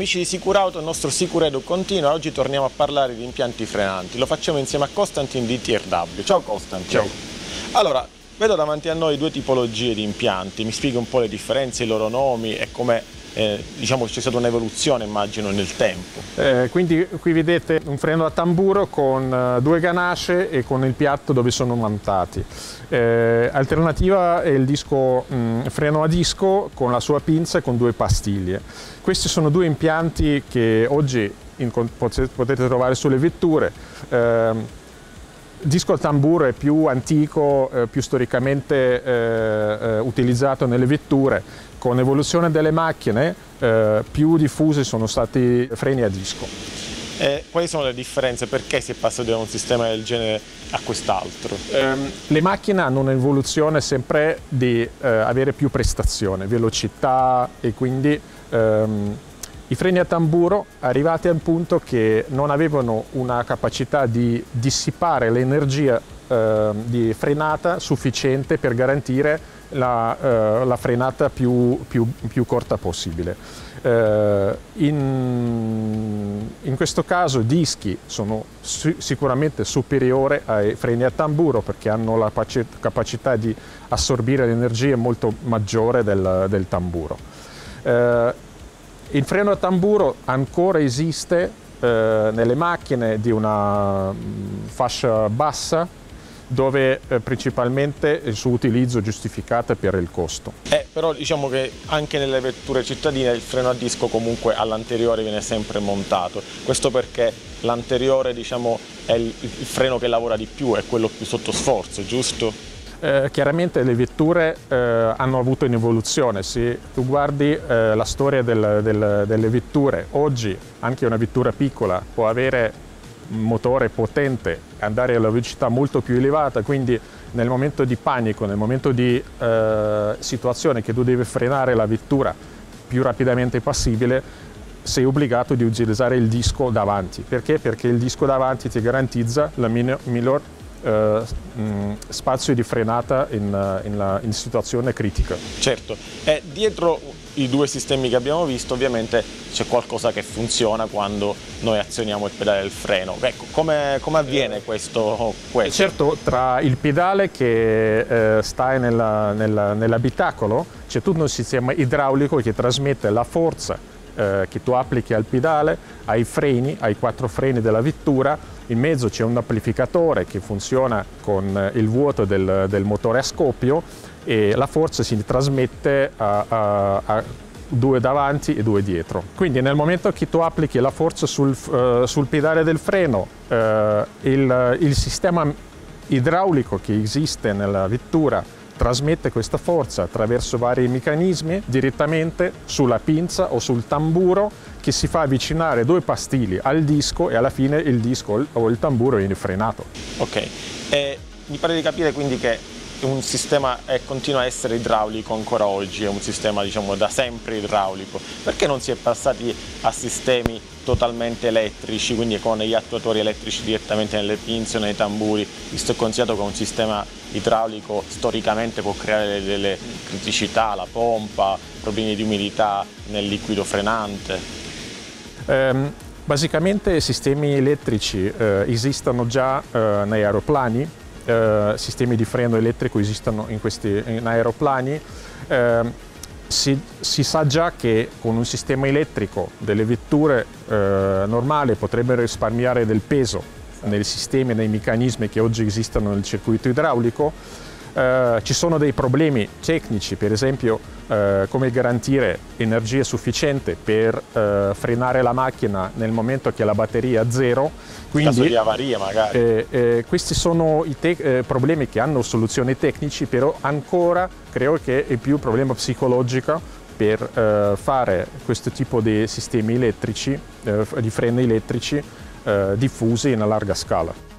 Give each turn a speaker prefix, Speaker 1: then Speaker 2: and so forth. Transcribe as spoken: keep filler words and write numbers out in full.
Speaker 1: Amici di Sicurauto, il nostro Sicuredu continua. Oggi torniamo a parlare di impianti frenanti. Lo facciamo insieme a Costantin di T R W. Ciao Costantin.
Speaker 2: Ciao.
Speaker 1: Allora, vedo davanti a noi due tipologie di impianti. Mi spieghi un po' le differenze, i loro nomi e come eh, diciamo c'è stata un'evoluzione, immagino, nel tempo.
Speaker 2: Eh, quindi qui vedete un freno a tamburo con uh, due ganasce e con il piatto dove sono montati. Eh, alternativa è il disco mh, freno a disco con la sua pinza e con due pastiglie. Questi sono due impianti che oggi in, potete trovare sulle vetture. Eh, Il disco a tamburo è più antico, eh, più storicamente eh, eh, utilizzato nelle vetture. Con l'evoluzione delle macchine eh, più diffusi sono stati freni a disco.
Speaker 1: E quali sono le differenze? Perché si è passato da un sistema del genere a quest'altro?
Speaker 2: Um, le macchine hanno un'evoluzione sempre di uh, avere più prestazione, velocità e quindi um, i freni a tamburo arrivati al punto che non avevano una capacità di dissipare l'energia uh, di frenata sufficiente per garantire la, uh, la frenata più, più, più corta possibile. Uh, in, in questo caso i dischi sono su, sicuramente superiori ai freni a tamburo perché hanno la capacità di assorbire l'energia molto maggiore del, del tamburo. Uh, il freno a tamburo ancora esiste uh, nelle macchine di una fascia bassa, dove eh, principalmente il suo utilizzo è giustificato per il costo.
Speaker 1: Eh, però diciamo che anche nelle vetture cittadine il freno a disco comunque all'anteriore viene sempre montato. Questo perché l'anteriore, diciamo, è il, il freno che lavora di più, è quello più sotto sforzo, giusto?
Speaker 2: Eh, chiaramente le vetture eh, hanno avuto un'evoluzione. Se tu guardi eh, la storia del, del, delle vetture, oggi anche una vettura piccola può avere un motore potente, andare alla velocità molto più elevata, quindi nel momento di panico, nel momento di eh, situazione che tu devi frenare la vettura più rapidamente possibile, sei obbligato di utilizzare il disco davanti. Perché? Perché il disco davanti ti garantizza la miglior eh, spazio di frenata in, in, in situazione critica.
Speaker 1: Certo, e dietro i due sistemi che abbiamo visto ovviamente c'è qualcosa che funziona quando noi azioniamo il pedale del freno. Ecco, come, come avviene questo, questo?
Speaker 2: Certo, tra il pedale che eh, sta nella, nella, nell'abitacolo c'è tutto un sistema idraulico che trasmette la forza eh, che tu applichi al pedale ai freni, ai quattro freni della vettura. In mezzo c'è un amplificatore che funziona con il vuoto del, del motore a scoppio e la forza si trasmette a, a, a due davanti e due dietro. Quindi nel momento che tu applichi la forza sul, uh, sul pedale del freno, uh, il, il sistema idraulico che esiste nella vettura trasmette questa forza attraverso vari meccanismi direttamente sulla pinza o sul tamburo che si fa avvicinare due pastilli al disco e alla fine il disco o il tamburo viene frenato.
Speaker 1: Ok, e mi pare di capire quindi che un sistema eh, continua a essere idraulico ancora oggi, è un sistema diciamo da sempre idraulico. Perché non si è passati a sistemi totalmente elettrici, quindi con gli attuatori elettrici direttamente nelle pinze o nei tamburi, visto e considerato che un sistema idraulico storicamente può creare delle criticità, la pompa, problemi di umidità nel liquido frenante?
Speaker 2: Um, basicamente i sistemi elettrici uh, esistono già uh, negli aeroplani. Uh, sistemi di freno elettrico esistono in questi in aeroplani. Uh, si, si sa già che con un sistema elettrico delle vetture uh, normali potrebbero risparmiare del peso nei sistemi e nei meccanismi che oggi esistono nel circuito idraulico. Uh, ci sono dei problemi tecnici, per esempio uh, come garantire energia sufficiente per uh, frenare la macchina nel momento che la batteria è a zero.
Speaker 1: Quindi, in caso di avaria magari.
Speaker 2: Eh, eh, questi sono i eh, problemi che hanno soluzioni tecnici, però ancora credo che è più un problema psicologico per eh, fare questo tipo di sistemi elettrici, eh, di freni elettrici eh, diffusi in larga scala.